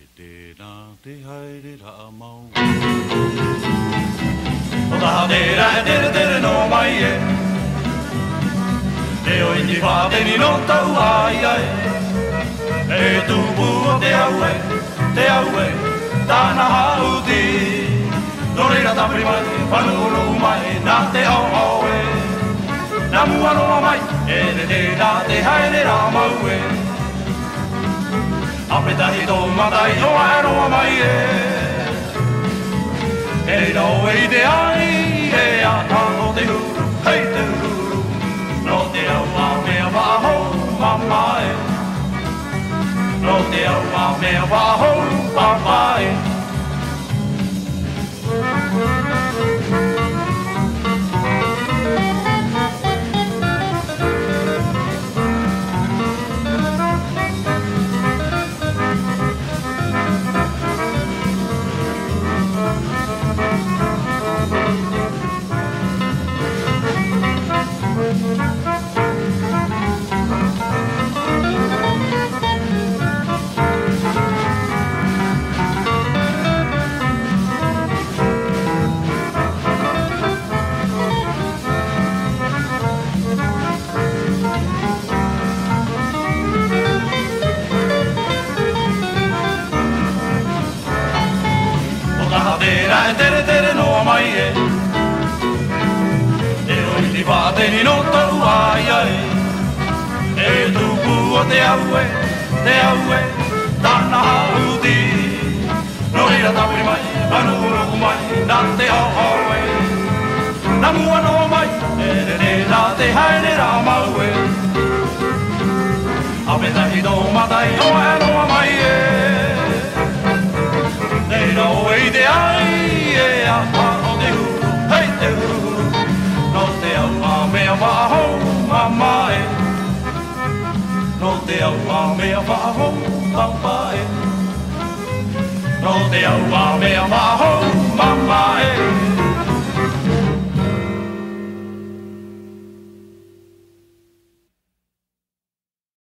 te nā te haere rā mau. O taha tērā he tere tere no mai e, te o indi whāteni no tau ai ai. E tūpu o te au e, tāna hauti. No reira tapri mai, whanuru mai, nā te au au e. Nā mua noa mai, e te tērā te haere rā mau e. Apetahi tō matai o aeroa mai e. E rau e te ai, e ata o te huru, hei te huru. No te au a mea wahou, mama e. No te au a mea wahou, papa e. Tere tere no mai e, te oi ti whāteni no tau ai ai. E tūpu o te au e, tāna hauti. No reira tapri mai, anuru mai, nā te au au e. Nā mua no mai, e re nā te haere rā mau e. Apetahi tō matai o aeroa mai e. Nei rau e te ai, e ata o te huru, hei te huru. No te au a mea wahou, mama e. No te au a mea wahou, papa e. No te au a mea wahou, mama e.